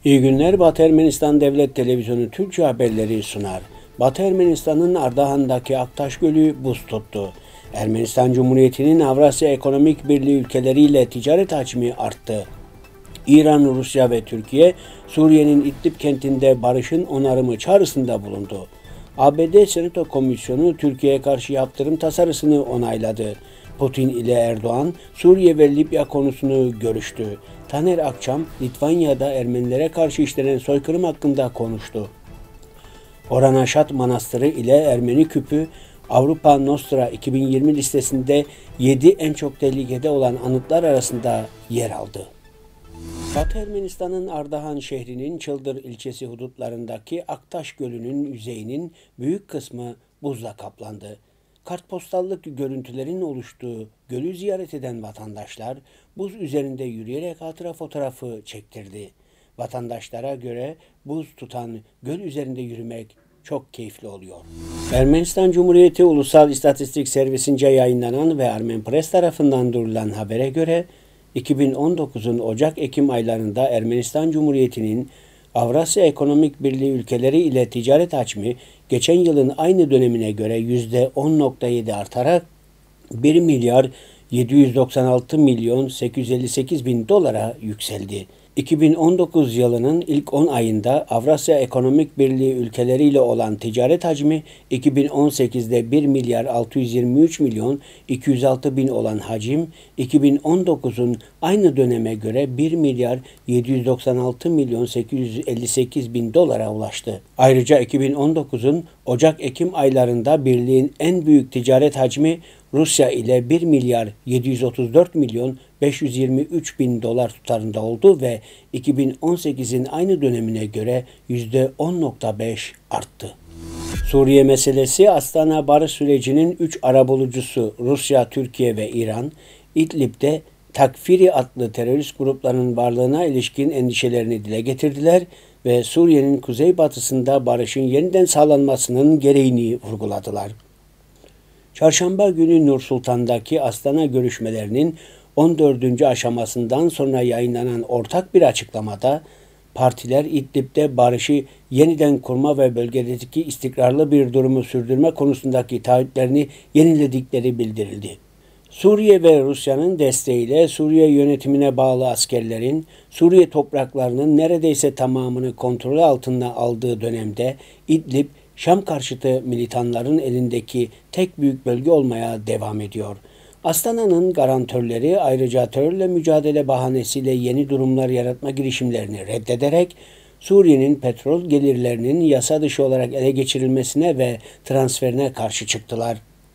İyi günler. Batı Ermenistan Devlet Televizyonu Türkçe haberleri sunar. Batı Ermenistan'ın Ardahan'daki Aktaş Gölü buz tuttu. Ermenistan Cumhuriyeti'nin Avrasya Ekonomik Birliği ülkeleriyle ticaret hacmi arttı. İran, Rusya ve Türkiye, Suriye'nin İdlib kentinde barışın onarımı çağrısında bulundu. ABD Senato Komisyonu Türkiye'ye karşı yaptırım tasarısını onayladı. Putin ile Erdoğan, Suriye ve Libya konusunu görüştü. Taner Akçam, Litvanya'da Ermenilere karşı işlenen soykırım hakkında konuştu. Orhan Aşat Manastırı ile Ermeni Küpü, Avrupa Nostra 2020 listesinde 7 en çok tehlikede olan anıtlar arasında yer aldı. Batı Ermenistan'ın Ardahan şehrinin Çıldır ilçesi hudutlarındaki Aktaş Gölü'nün yüzeyinin büyük kısmı buzla kaplandı. Kartpostallık görüntülerin oluştuğu gölü ziyaret eden vatandaşlar buz üzerinde yürüyerek hatıra fotoğrafı çektirdi. Vatandaşlara göre buz tutan göl üzerinde yürümek çok keyifli oluyor. Ermenistan Cumhuriyeti Ulusal İstatistik Servisince yayınlanan ve Armen Press tarafından duyurulan habere göre 2019'un Ocak-Ekim aylarında Ermenistan Cumhuriyeti'nin Avrasya Ekonomik Birliği ülkeleri ile ticaret hacmi geçen yılın aynı dönemine göre %10.7 artarak 1 milyar 796 milyon 858 bin dolara yükseldi. 2019 yılının ilk 10 ayında Avrasya Ekonomik Birliği ülkeleriyle olan ticaret hacmi 2018'de 1 milyar 623 milyon 206 bin olan hacim 2019'un aynı döneme göre 1 milyar 796 milyon 858 bin dolara ulaştı. Ayrıca 2019'un Ocak-Ekim aylarında birliğin en büyük ticaret hacmi Rusya ile 1 milyar 734 milyon 523 bin dolar tutarında oldu ve 2018'in aynı dönemine göre %10.5 arttı. Suriye meselesi Astana barış sürecinin 3 arabulucusu Rusya, Türkiye ve İran, İdlib'de Takfiri adlı terörist gruplarının varlığına ilişkin endişelerini dile getirdiler ve Suriye'nin kuzeybatısında barışın yeniden sağlanmasının gereğini vurguladılar. Çarşamba günü Nur Sultan'daki Astana görüşmelerinin 14. aşamasından sonra yayınlanan ortak bir açıklamada partiler İdlib'de barışı yeniden kurma ve bölgedeki istikrarlı bir durumu sürdürme konusundaki taahhütlerini yeniledikleri bildirildi. Suriye ve Rusya'nın desteğiyle Suriye yönetimine bağlı askerlerin Suriye topraklarının neredeyse tamamını kontrol altına aldığı dönemde İdlib, Şam karşıtı militanların elindeki tek büyük bölge olmaya devam ediyor. Astana'nın garantörleri ayrıca terörle mücadele bahanesiyle yeni durumlar yaratma girişimlerini reddederek Suriye'nin petrol gelirlerinin yasa dışı olarak ele geçirilmesine ve transferine karşı çıktılar.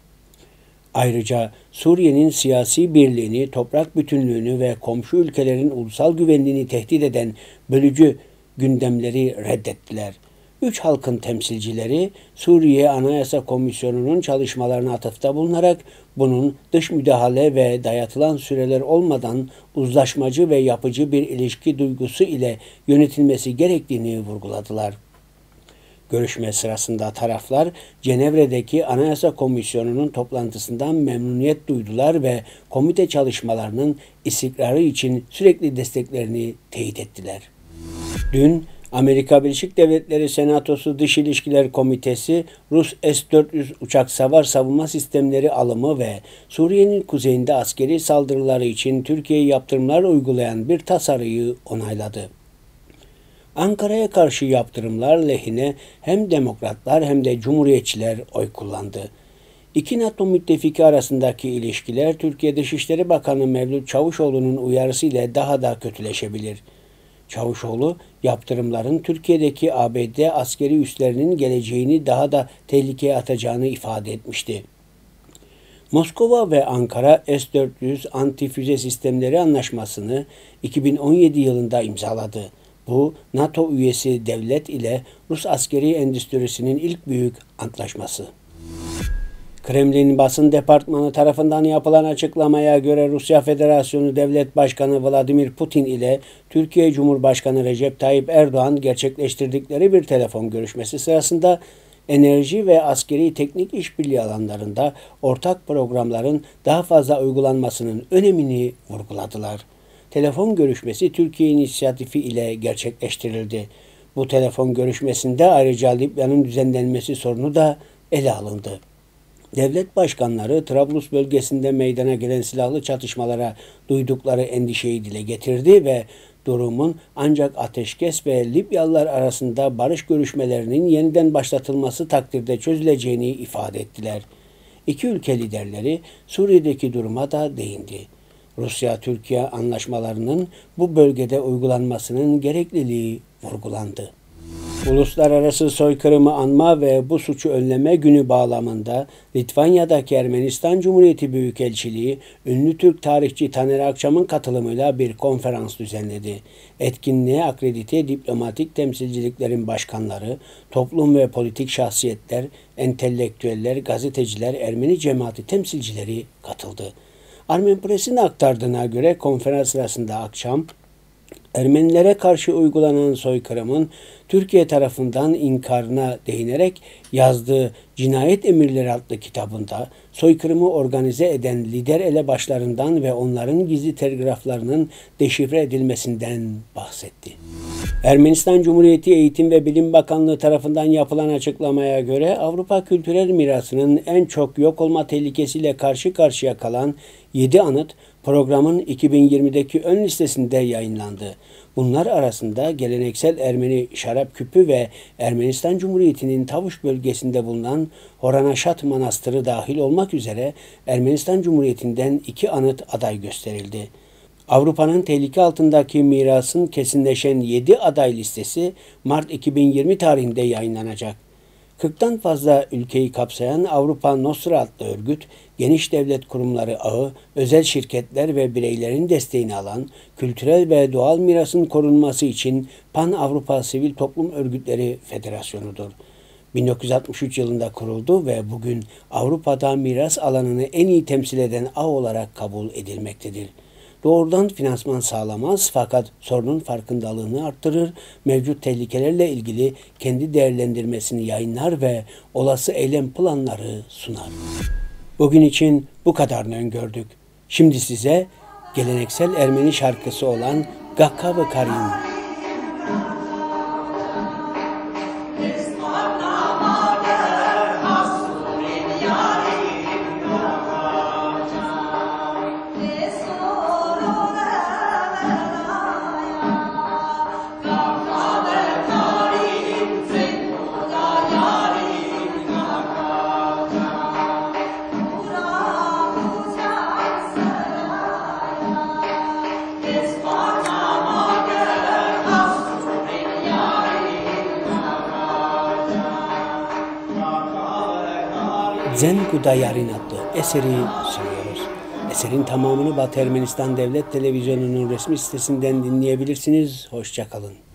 Ayrıca Suriye'nin siyasi birliğini, toprak bütünlüğünü ve komşu ülkelerin ulusal güvenliğini tehdit eden bölücü gündemleri reddettiler. Üç halkın temsilcileri Suriye Anayasa Komisyonu'nun çalışmalarına atıfta bulunarak bunun dış müdahale ve dayatılan süreler olmadan uzlaşmacı ve yapıcı bir ilişki duygusu ile yönetilmesi gerektiğini vurguladılar. Görüşme sırasında taraflar Cenevre'deki Anayasa Komisyonu'nun toplantısından memnuniyet duydular ve komite çalışmalarının istikrarı için sürekli desteklerini teyit ettiler. Dün Amerika Birleşik Devletleri Senatosu Dış İlişkiler Komitesi, Rus S-400 uçak savar savunma sistemleri alımı ve Suriye'nin kuzeyinde askeri saldırıları için Türkiye'ye yaptırımlar uygulayan bir tasarıyı onayladı. Ankara'ya karşı yaptırımlar lehine hem demokratlar hem de cumhuriyetçiler oy kullandı. İki NATO müttefiki arasındaki ilişkiler Türkiye Dışişleri Bakanı Mevlüt Çavuşoğlu'nun uyarısıyla daha da kötüleşebilir. Çavuşoğlu, yaptırımların Türkiye'deki ABD askeri üslerinin geleceğini daha da tehlikeye atacağını ifade etmişti. Moskova ve Ankara S-400 antifüze sistemleri anlaşmasını 2017 yılında imzaladı. Bu, NATO üyesi devlet ile Rus askeri endüstrisinin ilk büyük antlaşması. Kremlin basın departmanı tarafından yapılan açıklamaya göre Rusya Federasyonu Devlet Başkanı Vladimir Putin ile Türkiye Cumhurbaşkanı Recep Tayyip Erdoğan gerçekleştirdikleri bir telefon görüşmesi sırasında enerji ve askeri teknik işbirliği alanlarında ortak programların daha fazla uygulanmasının önemini vurguladılar. telefon görüşmesi Türkiye inisiyatifi ile gerçekleştirildi. Bu telefon görüşmesinde ayrıca Libya'nın düzenlenmesi sorunu da ele alındı. Devlet başkanları Trablus bölgesinde meydana gelen silahlı çatışmalara duydukları endişeyi dile getirdi ve durumun ancak ateşkes ve Libyalılar arasında barış görüşmelerinin yeniden başlatılması takdirde çözüleceğini ifade ettiler. İki ülke liderleri Suriye'deki duruma da değindi. Rusya-Türkiye anlaşmalarının bu bölgede uygulanmasının gerekliliği vurgulandı. Uluslararası soykırımı anma ve bu suçu önleme günü bağlamında Litvanya'daki Ermenistan Cumhuriyeti Büyükelçiliği, ünlü Türk tarihçi Taner Akçam'ın katılımıyla bir konferans düzenledi. Etkinliğe akredite diplomatik temsilciliklerin başkanları, toplum ve politik şahsiyetler, entelektüeller, gazeteciler, Ermeni cemaati temsilcileri katıldı. Armen Press'in aktardığına göre konferans sırasında Akçam, Ermenilere karşı uygulanan soykırımın Türkiye tarafından inkarına değinerek yazdığı Cinayet Emirleri adlı kitabında soykırımı organize eden lider elebaşlarından ve onların gizli telgraflarının deşifre edilmesinden bahsetti. Ermenistan Cumhuriyeti Eğitim ve Bilim Bakanlığı tarafından yapılan açıklamaya göre Avrupa kültürel mirasının en çok yok olma tehlikesiyle karşı karşıya kalan 7 anıt programın 2020'deki ön listesinde yayınlandı. Bunlar arasında geleneksel Ermeni şarap küpü ve Ermenistan Cumhuriyeti'nin Tavuş bölgesinde bulunan Horanaşat Manastırı dahil olmak üzere Ermenistan Cumhuriyeti'nden 2 anıt aday gösterildi. Avrupa'nın tehlike altındaki mirasın kesinleşen 7 aday listesi Mart 2020 tarihinde yayınlanacak. 40'tan fazla ülkeyi kapsayan Avrupa Nostra adlı örgüt, geniş devlet kurumları ağı, özel şirketler ve bireylerin desteğini alan kültürel ve doğal mirasın korunması için Pan-Avrupa Sivil Toplum Örgütleri Federasyonu'dur. 1963 yılında kuruldu ve bugün Avrupa'da miras alanını en iyi temsil eden ağ olarak kabul edilmektedir. Doğrudan finansman sağlamaz fakat sorunun farkındalığını arttırır, mevcut tehlikelerle ilgili kendi değerlendirmesini yayınlar ve olası eylem planları sunar. Bugün için bu kadarını öngördük. Şimdi size geleneksel Ermeni şarkısı olan Gakka Karim. Zen Gudayarin adlı eseri sunuyoruz. Eserin tamamını Batı Ermenistan Devlet Televizyonu'nun resmi sitesinden dinleyebilirsiniz. Hoşça kalın.